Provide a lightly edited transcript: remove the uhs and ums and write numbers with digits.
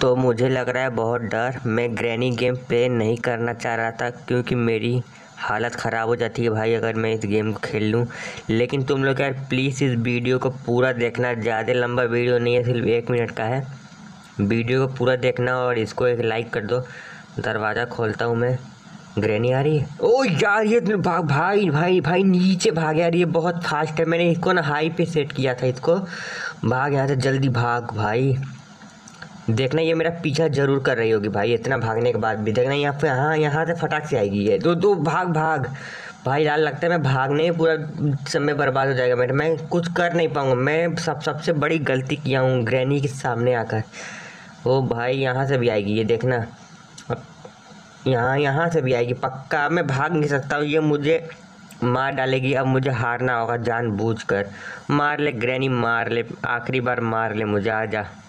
तो मुझे लग रहा है बहुत डर। मैं ग्रैनी गेम प्ले नहीं करना चाह रहा था क्योंकि मेरी हालत ख़राब हो जाती है भाई अगर मैं इस गेम को खेल लूँ। लेकिन तुम लोग यार प्लीज़ इस वीडियो को पूरा देखना। ज़्यादा लंबा वीडियो नहीं है, सिर्फ 1 मिनट का है। वीडियो को पूरा देखना और इसको एक लाइक कर दो। दरवाज़ा खोलता हूँ मैं। ग्रैनी आ रही है। ओ यार ये भाग भाई भाई भाई नीचे भाग यार, ये बहुत फास्ट है। मैंने इसको ना हाई पे सेट किया था। इसको भाग यहाँ से, जल्दी भाग भाई। देखना ये मेरा पीछा जरूर कर रही होगी भाई, इतना भागने के बाद भी। देखना यहाँ पे, हाँ यहाँ से फटाक से आएगी ये। दो भाग भाग भाई। यार लगता है मैं भागने में पूरा समय बर्बाद हो जाएगा मेरा। मैं कुछ कर नहीं पाऊंगा। मैं सबसे बड़ी गलती किया हूँ ग्रैनी के सामने आकर। ओ भाई यहाँ से भी आएगी ये, देखना। अब यहाँ से भी आएगी पक्का। मैं भाग नहीं सकता हूँ, ये मुझे मार डालेगी। अब मुझे हारना होगा जानबूझकर। मार ले ग्रैनी, मार ले, आखिरी बार मार ले मुझे। आजा।